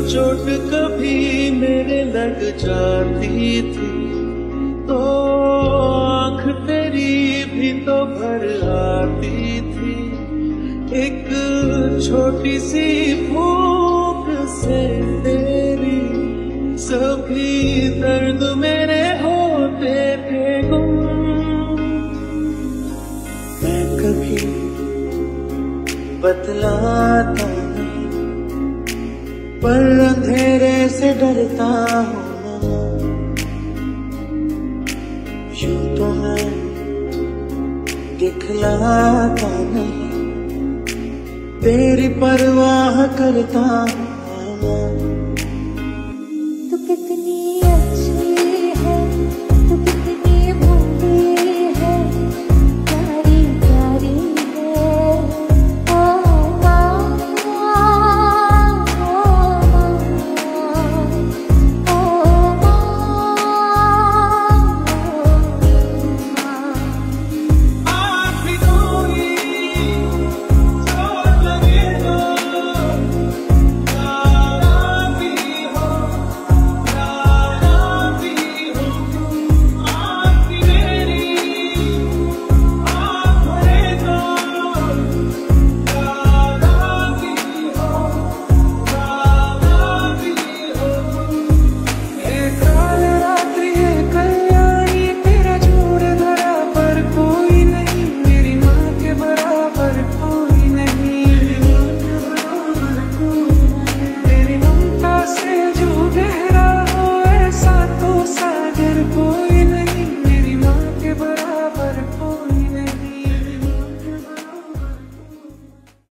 चोट कभी मेरे लग जाती थी तो आँख तेरी भी तो भर आती थी। एक छोटी सी फूंक से तेरी सभी दर्द मेरे होते थे गुम। मैं कभी बतलाता नहीं पर अंधेरे से डरता हूँ ना। यूं तो मैं दिखलाता नहीं तेरी परवाह करता हूँ।